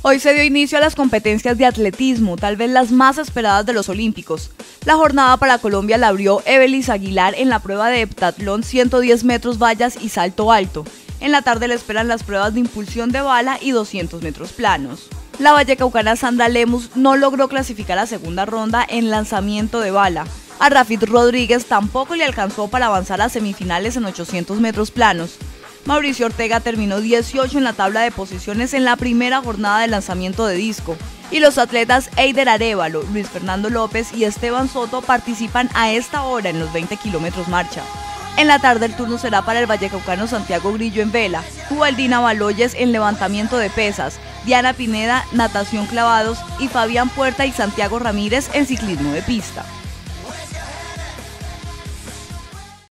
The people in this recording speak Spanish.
Hoy se dio inicio a las competencias de atletismo, tal vez las más esperadas de los Olímpicos. La jornada para Colombia la abrió Evelis Aguilar en la prueba de heptatlón 110 metros vallas y salto alto. En la tarde le esperan las pruebas de impulsión de bala y 200 metros planos. La vallecaucana Sandra Lemus no logró clasificar a segunda ronda en lanzamiento de bala. A Rafid Rodríguez tampoco le alcanzó para avanzar a semifinales en 800 metros planos. Mauricio Ortega terminó 18 en la tabla de posiciones en la primera jornada de lanzamiento de disco. Y los atletas Eider Arévalo, Luis Fernando López y Esteban Soto participan a esta hora en los 20 kilómetros marcha. En la tarde el turno será para el vallecaucano Santiago Grillo en vela, Ubaldina Baloyes en levantamiento de pesas, Diana Pineda natación clavados y Fabián Puerta y Santiago Ramírez en ciclismo de pista.